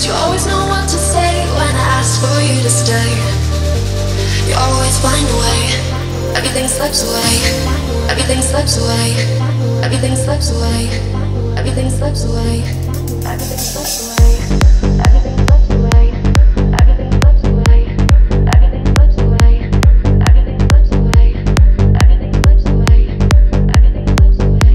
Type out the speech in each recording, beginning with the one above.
You always know what to say when I ask for you to stay. You always find a way. Everything slips away. Everything slips away. Everything slips away. Everything slips away. Everything slips away. Everything slips away. Everything slips away. Everything slips away. Everything slips away. Everything slips away. Everything slips away.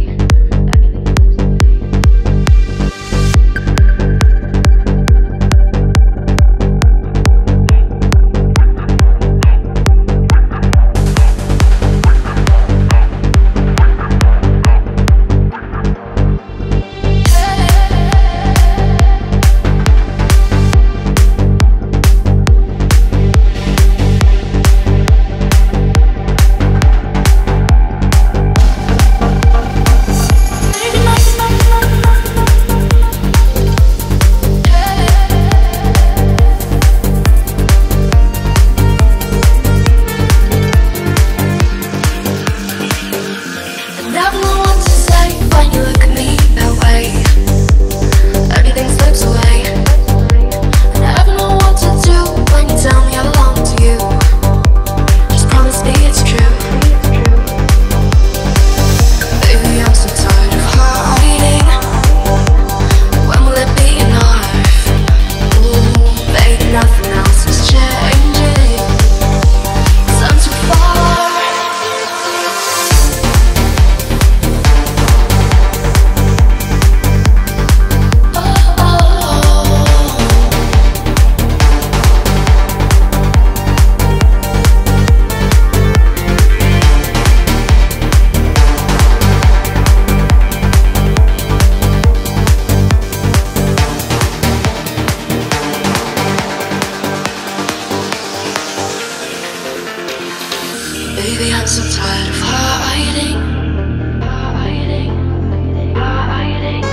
Baby, I'm so tired of hiding. Hiding, hiding,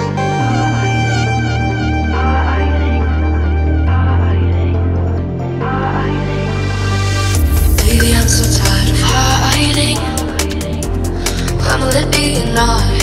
hiding, hiding, hiding. Baby, I'm so tired of hiding. When will it be enough?